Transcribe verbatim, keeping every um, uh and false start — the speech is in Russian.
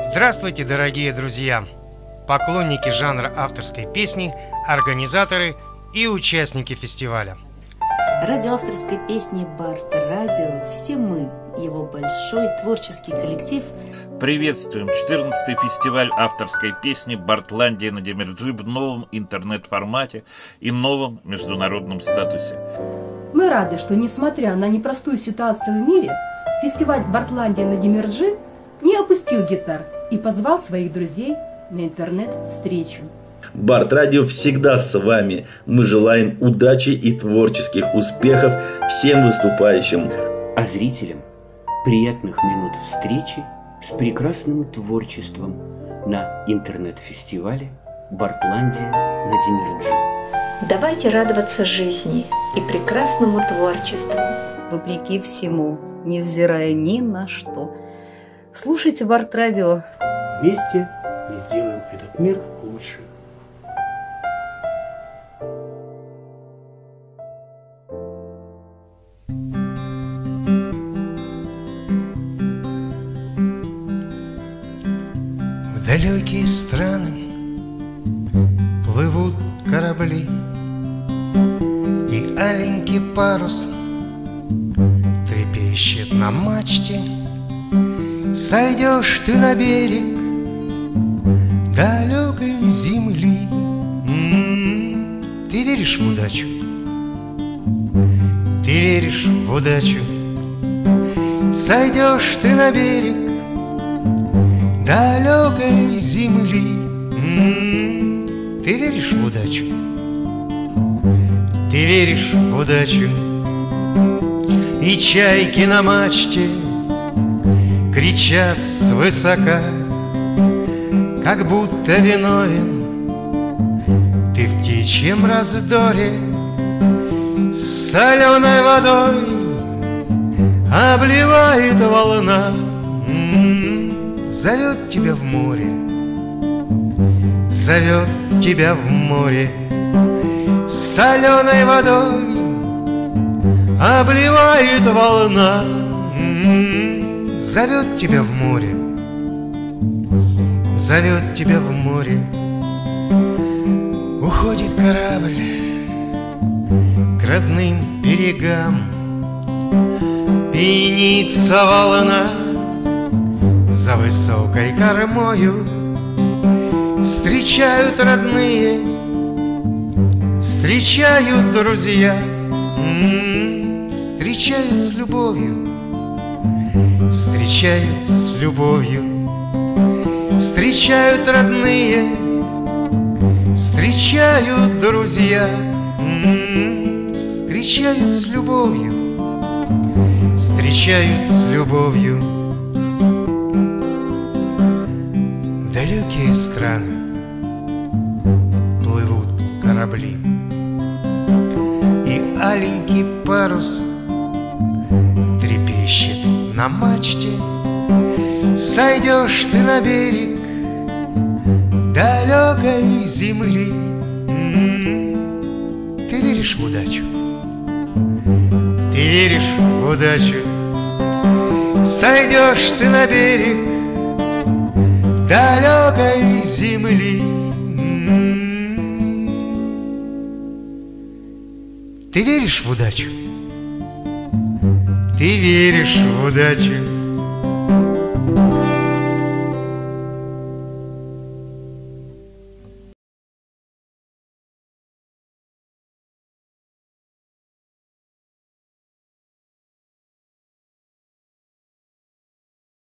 Здравствуйте, дорогие друзья, поклонники жанра авторской песни, организаторы и участники фестиваля. Радио авторской песни Барт Радио, все мы, его большой творческий коллектив. Приветствуем четырнадцатый фестиваль авторской песни «Бартландия на Демирджи» в новом интернет-формате и новом международном статусе. Мы рады, что, несмотря на непростую ситуацию в мире, фестиваль «Бартландия на Демирджи» не опустил гитар и позвал своих друзей на интернет-встречу. Барт Радио всегда с вами. Мы желаем удачи и творческих успехов всем выступающим. А зрителям приятных минут встречи с прекрасным творчеством на интернет-фестивале «Бартландия на Демирджи». Давайте радоваться жизни и прекрасному творчеству. Вопреки всему, невзирая ни на что. Слушайте Барт Радио. Вместе мы сделаем этот мир лучше. В далекие страны плывут корабли, и аленький парус трепещет на мачте. Сойдешь ты на берег далекой земли. М-м-м. Ты веришь в удачу? Ты веришь в удачу? Сойдешь ты на берег далекой земли. М-м-м. Ты веришь в удачу? Ты веришь в удачу? И чайки на мачте кричат свысока, как будто виновен ты в птичьем раздоре. С соленой водой обливает волна, м-м-м, зовет тебя в море, зовет тебя в море. С соленой водой обливает волна, м-м-м, зовет тебя в море, зовет тебя в море. Уходит корабль к родным берегам, пенится волна за высокой кормою. Встречают родные, встречают друзья, м-м, встречают с любовью, встречают с любовью. Встречают родные, встречают друзья, м-м-м, встречают с любовью, встречают с любовью. В далекие страны плывут корабли, и аленький парус трепещет на мачте. Сойдешь ты на берег далекой земли. М-м-м. Ты веришь в удачу? Ты веришь в удачу? Сойдешь ты на берег далекой земли. М-м-м. Ты веришь в удачу? Ты веришь в удачу?